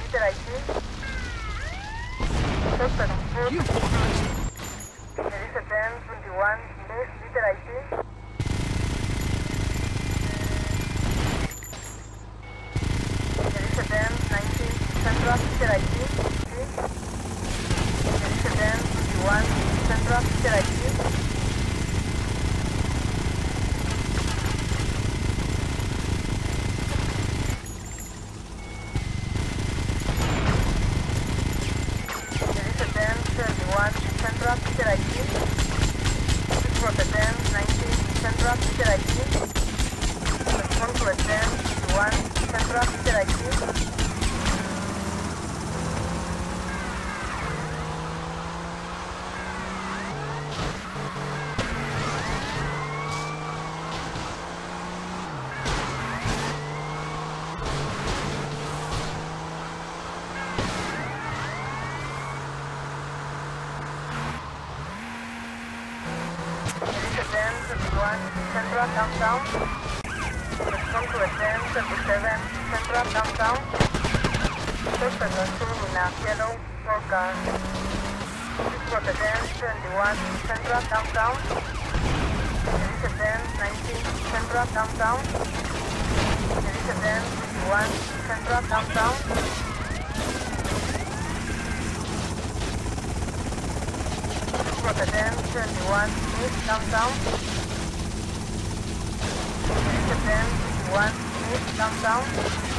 Peter IT. Suspect on foot. There is a 1021 East Peter IT. There is a 1019 Central Peter IT. There is a 1021 Central Peter IT. Central Peter IT. This was a 1019 Central Peter IT. Respond to a 1021 Central Peter IT. Central downtown. Respond to a 1037 Central downtown. Suspect on two in a yellow road car. This was a 1021 Central downtown. There is a 1019 Central downtown. There is a 1021 Central downtown. This was a 1021 East downtown. There is a 1021 East downtown.